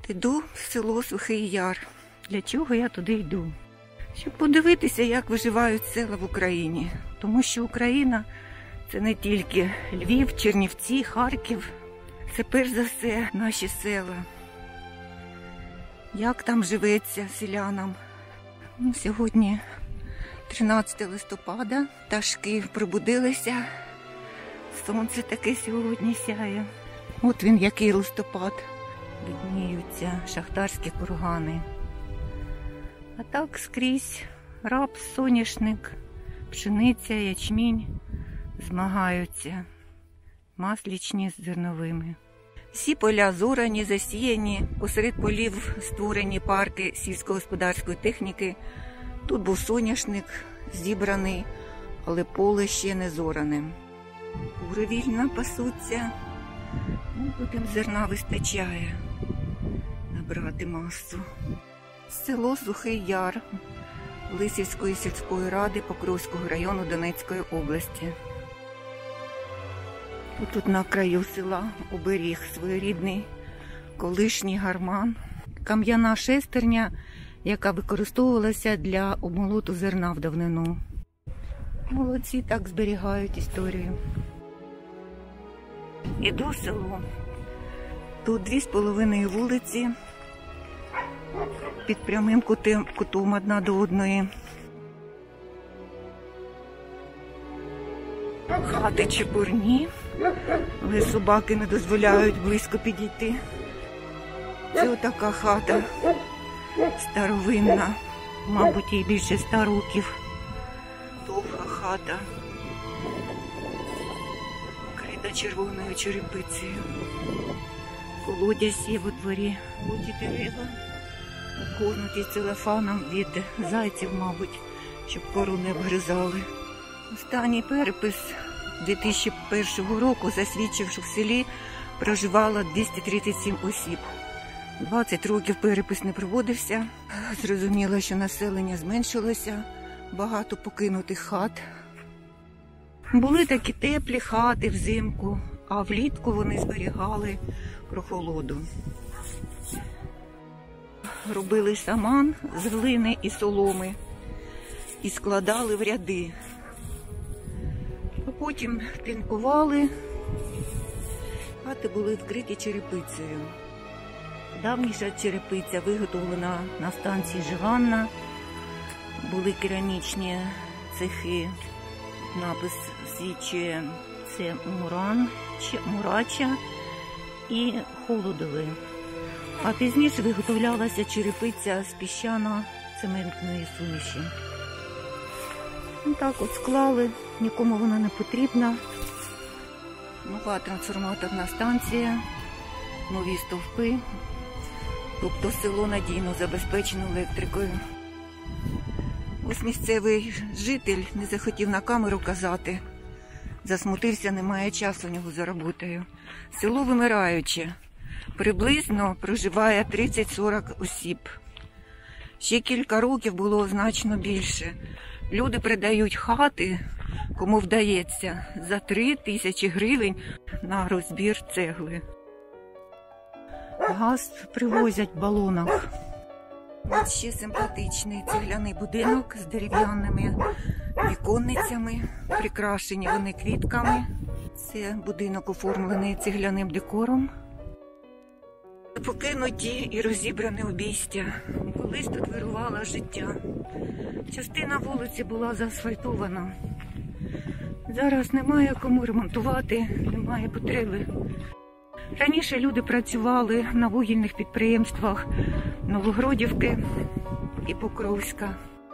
Іду в село Сухий Яр. Для чого я туди йду? Щоб подивитися, як виживають села в Україні. Тому що Україна – це не тільки Львів, Чернівці, Харків. Це перш за все наші села. Як там живеться селянам? Сьогодні 13 листопада, пташки пробудилися. Сонце таке сьогодні сяє. От він, який листопад. Видніються шахтарські кургани. А так скрізь рапс, соняшник, пшениця, ячмінь змагаються. Маслічні з зерновими. Всі поля зорані, засіяні, посеред полів створені парки сільськогосподарської техніки. Тут був соняшник зібраний, але поле ще не зоране. Кури вільно пасуться. Тут їм зерна вистачає набрати масу. Село Сухий Яр Лисівської сільської ради Покровського району Донецької області. Тут на краю села оберіг своєрідний колишній гарман. Кам'яна шестерня, яка використовувалася для обмолоту зерна в давнину. Молодці так зберігають історію. Іду в село. Тут 2,5 вулиці під прямим кутом одна до одної. Хати чепурні, але собаки не дозволяють близько підійти. Це отака хата старовинна, мабуть, їй більше 100 років. Довга хата, вкрита червоною черепицею. Колодязь є во дворі, луті дерева, обгорнуті целофаном від зайців, мабуть, щоб кору не обгризали. Останній перепис 2001 року засвідчив, що в селі проживало 237 осіб. 20 років перепис не проводився. Зрозуміло, що населення зменшилося, багато покинутих хат. Були такі теплі хати взимку, а влітку вони зберігали прохолоду. Робили саман з глини і соломи і складали в ряди. А потім тинкували, хати були вкриті черепицею. Давніша черепиця виготовлена на станції Жиганна. Були керамічні цехи, напис свідчує це Мурача і Холодове. А пізніше виготовлялася черепиця з піщано-цементної суміші. Так от склали, нікому вона не потрібна. Нова трансформаторна станція, нові стовпи. Тобто село надійно забезпечено електрикою. Ось місцевий житель не захотів на камеру казати. Засмутився, немає часу у нього за роботою. Село вимираюче. Приблизно проживає 30-40 осіб. Ще кілька років було значно більше. Люди продають хати, кому вдається, за 3 тисячі гривень на розбір цегли. Газ привозять в балонах. Ось ще симпатичний цегляний будинок з дерев'яними віконницями, прикрашені вони квітками. Це будинок оформлений цегляним декором. Покинуті і розібране обійстя. Колись тут вирувало життя. Частина вулиці була заасфальтована. Зараз немає кому ремонтувати, немає потреби. Раніше люди працювали на вугільних підприємствах Новогродівки і Покровська.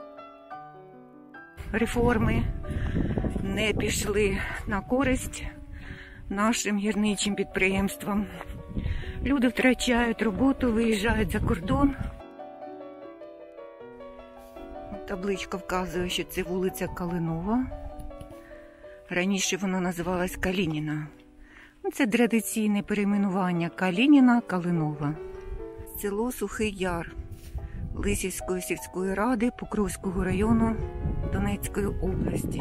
Реформи не пішли на користь нашим гірничим підприємствам. Люди втрачають роботу, виїжджають за кордон. Табличка вказує, що це вулиця Калинова. Раніше вона називалась Калініна. Це традиційне перейменування Калініна, Калинова. Село Сухий Яр Лисівської сільської ради Покровського району Донецької області.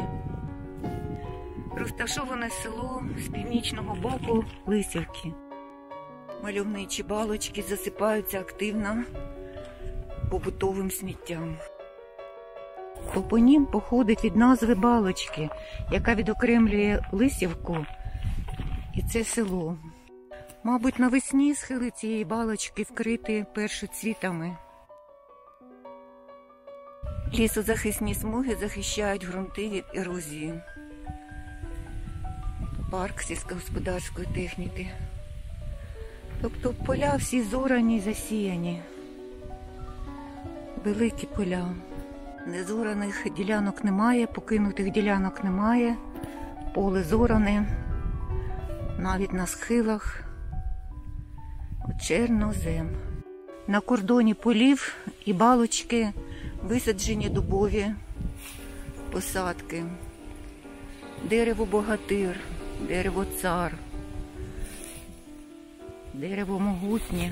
Розташоване село з північного боку Лисівки. Мальовничі балочки засипаються активно побутовим сміттям. Топонім походить від назви Балочки, яка відокремлює Лисівку і це село. Мабуть, навесні схили цієї балочки вкриті першоцвітами. Лісозахисні смуги захищають ґрунти від ерозії. Парк сільськогосподарської техніки. Тобто поля всі зорані й засіяні. Великі поля. Незораних ділянок немає, покинутих ділянок немає. Поле зоране, навіть на схилах. Чорнозем. На кордоні полів і балочки висаджені дубові посадки. Дерево богатир, дерево цар, дерево могутнє.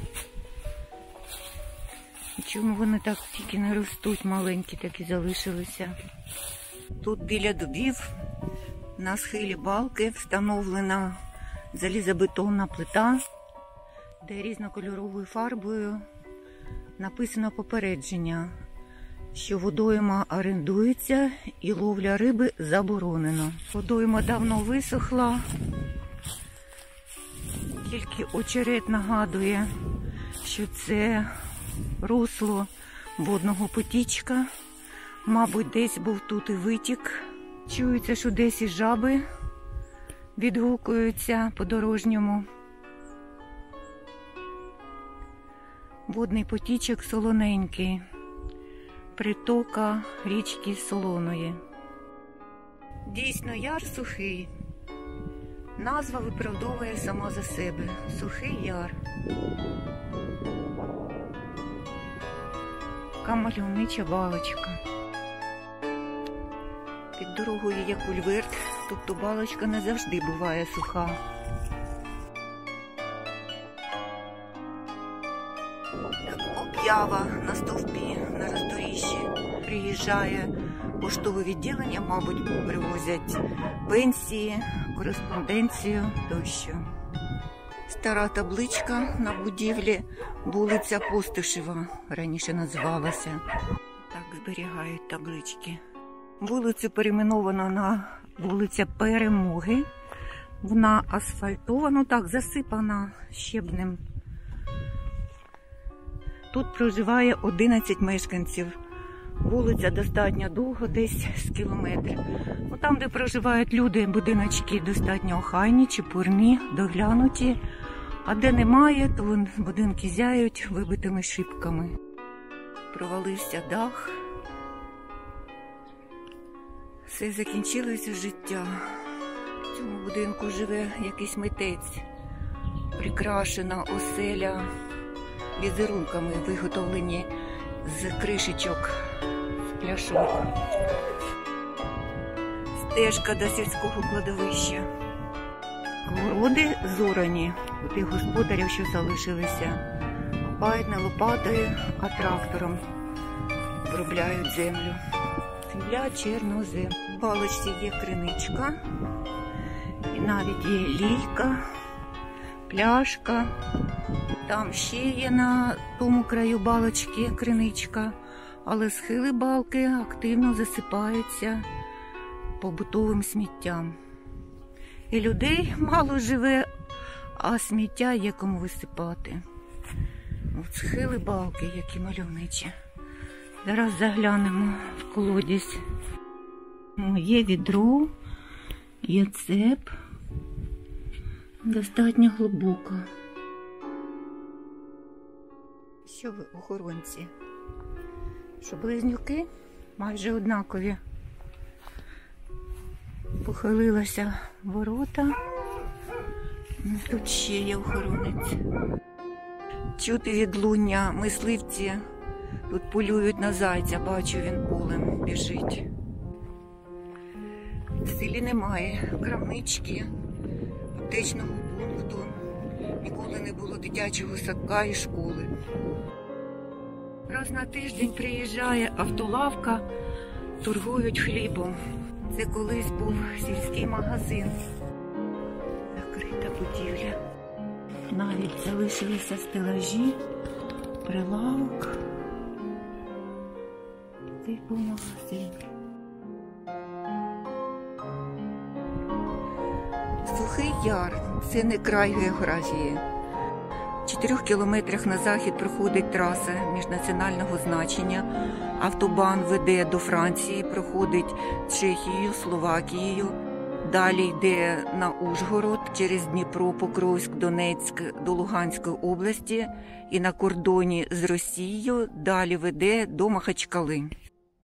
Чому вони так тільки не ростуть, маленькі такі залишилися? Тут біля дубів на схилі балки встановлена залізобетонна плита, де різнокольоровою фарбою написано попередження, що водойма орендується і ловля риби заборонено. Водойма давно висохла, тільки очерет нагадує, що це русло водного потічка. Мабуть, десь був тут і витік. Чується, що десь і жаби відгукуються по-дорожньому. Водний потічок солоненький, притока річки Солоної. Дійсно, яр сухий. Назва виправдовує сама за себе. Сухий яр. Така мальовнича балочка. Під дорогою є кульверт, тобто балочка не завжди буває суха. Об'ява на стовпі, на роздоріжжі. Приїжджає поштове відділення, мабуть, привозять пенсії, кореспонденцію тощо. Стара табличка на будівлі, вулиця Постишева раніше називалася. Так зберігають таблички. Вулицю перейменовано на вулиця Перемоги. Вона асфальтована, так, засипана щебнем. Тут проживає 11 мешканців. Вулиця достатньо довго, десь з кілометр. Там, де проживають люди, будиночки достатньо охайні, чепурні, доглянуті. А де немає, то будинки зяють вибитими шибками. Провалився дах. Все закінчилося життя. В цьому будинку живе якийсь митець. Прикрашена оселя візерунками, виготовлені з кришечок, з пляшок. Стежка до сільського кладовища. Городи зорані у тих господарів, що залишилися. Копають не лопатою, а трактором. Обробляють землю. Земля чорнозем. В балочці є криничка. І навіть є лійка, пляшка. Там ще є на тому краю балочки криничка. Але схили балки активно засипаються побутовим сміттям. І людей мало живе, а сміття є кому висипати. От схили балки, які мальовничі. Зараз заглянемо в колодязь. Є відро, є цеп. Достатньо глибоко. Що ви, охоронці? Що близнюки майже однакові. Похилилася ворота. Тут ще є охоронець. Чути відлуння, мисливці тут полюють на зайця. Бачу, він полем біжить. В селі немає крамнички, аптечного пункту. Ніколи не було дитячого садка і школи. Раз на тиждень приїжджає автолавка, торгують хлібом. Це колись був сільський магазин. Закрита будівля. Навіть залишилися стелажі, прилавок. Цей був магазин. Сухий Яр – це не край географії. В 4 кілометрах на захід проходить траса міжнаціонального значення. Автобан веде до Франції, проходить Чехією, Словакією. Далі йде на Ужгород, через Дніпро, Покровськ, Донецьк до Луганської області і на кордоні з Росією далі веде до Махачкали.